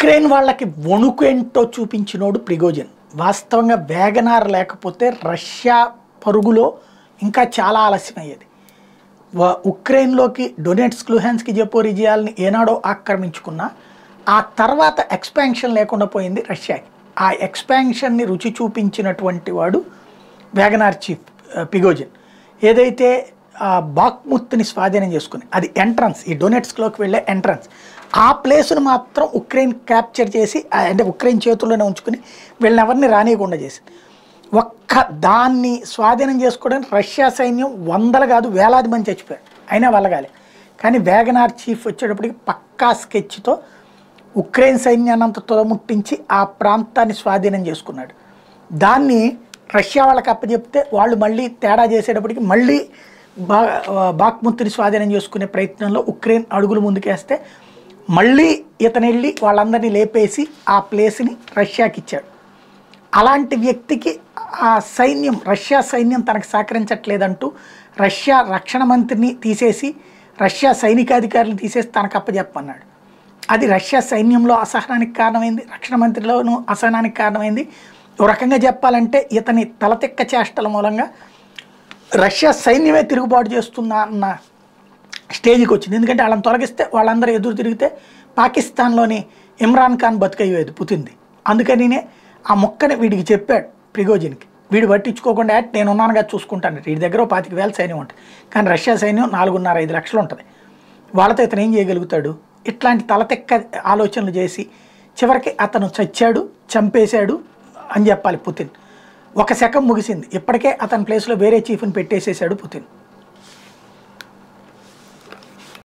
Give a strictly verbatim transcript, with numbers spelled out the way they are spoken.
Ukraine వాళ్ళకి వణుకు ఏంటో చూపించినోడు ప్రిగోజిన్. వాస్తవంగా వేగనార్ లేకపోతే రష్యా పరుగులో ఇంకా చాలా ఆలస్యమయ్యేది. ఉక్రెయిన్లోకి డొనెట్స్క్ లుహాన్స్క్ జపోరిజియాల్ని ఏనాడో ఆక్రమించుకున్నా ఆ తర్వాత ఎక్స్పాన్షన్ లేకుండా పోయింది రష్యాకి. ఆ ఎక్స్పాన్షన్ని రుచి చూపించినటువంటి వాడు వేగనార్ చీఫ్ ప్రిగోజిన్. ఏదైతే బాక్ముత్ని స్వాధీనం చేసుకుని అది ఎంట్రన్స్, ఈ డొనెట్స్క్లోకి వెళ్ళే ఎంట్రన్స్, ఆ ప్లేస్ను మాత్రం ఉక్రెయిన్ క్యాప్చర్ చేసి అంటే ఉక్రెయిన్ చేతుల్లోనే ఉంచుకుని వీళ్ళని ఎవరిని రానియకుండా చేసింది. ఒక్క దాన్ని స్వాధీనం చేసుకోవడానికి రష్యా సైన్యం వందలు కాదు వేలాది మంది చచ్చిపోయారు, అయినా వెళ్ళగాలి. కానీ వేగనార్ చీఫ్ వచ్చేటప్పటికి పక్కా స్కెచ్తో ఉక్రెయిన్ సైన్యాన్ని అంత తొలముట్టించి ఆ ప్రాంతాన్ని స్వాధీనం చేసుకున్నాడు. దాన్ని రష్యా వాళ్ళకి అప్పచెప్తే వాళ్ళు మళ్ళీ తేడా చేసేటప్పటికి మళ్ళీ బా బాక్ముత్ని స్వాధీనం చేసుకునే ప్రయత్నంలో ఉక్రెయిన్ అడుగులు ముందుకేస్తే మళ్ళీ ఇతను వెళ్ళి వాళ్ళందరినీ లేపేసి ఆ ప్లేస్ని రష్యాకి ఇచ్చాడు. అలాంటి వ్యక్తికి ఆ సైన్యం, రష్యా సైన్యం తనకు సహకరించట్లేదంటూ రష్యా రక్షణ మంత్రిని తీసేసి రష్యా సైనికాధికారులను తీసేసి తనకు అప్పచెప్పన్నాడు. అది రష్యా సైన్యంలో అసహనానికి కారణమైంది, రక్షణ మంత్రిలోనూ అసహనానికి కారణమైంది. ఒక రకంగా చెప్పాలంటే ఇతని తలతెక్క చేష్టల మూలంగా రష్యా సైన్యమే తిరుగుబాటు చేస్తున్నా అన్న స్టేజ్కి వచ్చింది. ఎందుకంటే వాళ్ళని తొలగిస్తే వాళ్ళందరూ ఎదురు తిరిగితే పాకిస్తాన్లోని ఇమ్రాన్ ఖాన్ బతికయ్యేది పుతింది. అందుకనినే ఆ మొక్కని వీడికి చెప్పాడు ప్రిగోజిన్కి, వీడు పట్టించుకోకుండా నేను ఉన్నానుగా చూసుకుంటాను, వీడి దగ్గర పాతిక వేల సైన్యం ఉంటుంది, కానీ రష్యా సైన్యం నాలుగున్నర ఐదు లక్షలు ఉంటుంది, వాళ్ళతో ఇతను ఏం చేయగలుగుతాడు. ఇట్లాంటి తలతెక్క ఆలోచనలు చేసి చివరికి అతను చచ్చాడు, చంపేశాడు అని చెప్పాలి పుతిన్. ఒక శకం ముగిసింది, ఇప్పటికే అతని ప్లేస్లో వేరే చీఫ్ని పెట్టేసేసాడు పుతిన్.